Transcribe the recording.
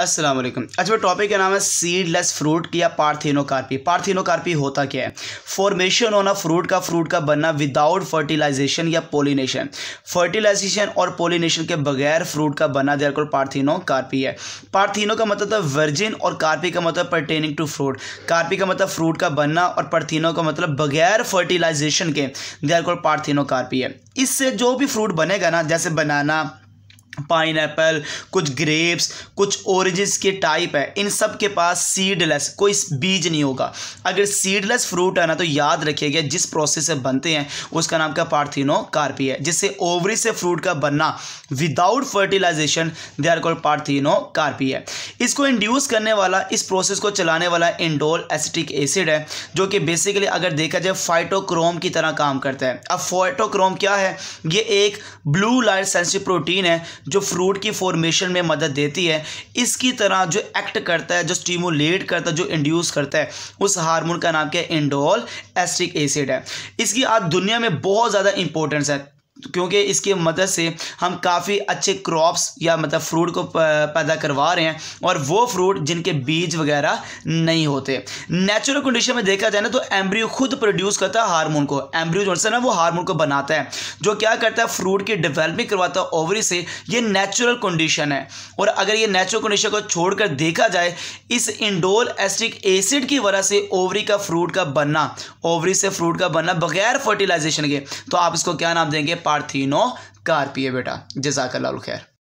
अस्सलाम वालेकुम। अच्छा, टॉपिक का नाम है सीडलेस फ्रूट या पार्थिनोकार्पी। पार्थिनोकार्पी होता क्या है? फॉर्मेशन होना फ्रूट का बनना विदाउट फर्टिलाइजेशन या पोलिनेशन। फर्टिलाइजेशन और पोलिनेशन के बगैर फ्रूट का बनना देयर कॉल्ड पार्थिनोकार्पी है। पार्थिनो का मतलब है वर्जिन और कार्पी का मतलब पर्टेनिंग टू फ्रूट। कार्पी का मतलब फ्रूट का बनना और पार्थिनो का मतलब बगैर फर्टिलाइजेशन के, देयर कॉल्ड पार्थिनोकार्पी है। इससे जो भी फ्रूट बनेगा ना, जैसे बनाना, पाइनएप्पल, कुछ ग्रेप्स, कुछ ऑरेंजेस के टाइप है, इन सब के पास सीडलेस कोई बीज नहीं होगा। अगर सीडलेस फ्रूट है ना, तो याद रखिएगा जिस प्रोसेस से बनते हैं उसका नाम क्या पार्थिनोकार्पी है। जिससे ओवरी से फ्रूट का बनना without fertilization, they are called parthenocarpy है। इसको इंड्यूस करने वाला, इस प्रोसेस को चलाने वाला इंडोल एसिटिक एसिड है, जो कि बेसिकली अगर देखा जाए फाइटोक्रोम की तरह काम करता है। अब फाइटोक्रोम क्या है? ये एक ब्लू लाइट सेंसिटिव प्रोटीन है जो फ्रूट की फॉर्मेशन में मदद देती है। इसकी तरह जो एक्ट करता है, जो स्टिमुलेट करता है, जो इंड्यूस करता है, उस हार्मोन का नाम क्या है? इंडोल एसिटिक एसिड है। इसकी आज दुनिया में बहुत ज़्यादा इंपॉर्टेंस है, क्योंकि इसकी मदद से हम काफ़ी अच्छे क्रॉप्स या मतलब फ्रूट को पैदा करवा रहे हैं, और वो फ्रूट जिनके बीज वगैरह नहीं होते। नेचुरल कंडीशन में देखा जाए ना, तो एम्ब्रियो खुद प्रोड्यूस करता है हार्मोन को। एम्ब्रियो जो है ना, वो हार्मोन को बनाता है, जो क्या करता है? फ्रूट की डेवलपमेंट करवाता है ओवरी से। ये नेचुरल कंडीशन है। और अगर ये नेचुरल कंडीशन को छोड़कर देखा जाए, इस इंडोल एसिटिक एसिड की वजह से ओवरी का फ्रूट का बनना, ओवरी से फ्रूट का बनना बगैर फर्टिलाइजेशन के, तो आप इसको क्या नाम देंगे? पार्थिनोकार्पी है बेटा। जज़ाकल्लाह खैर।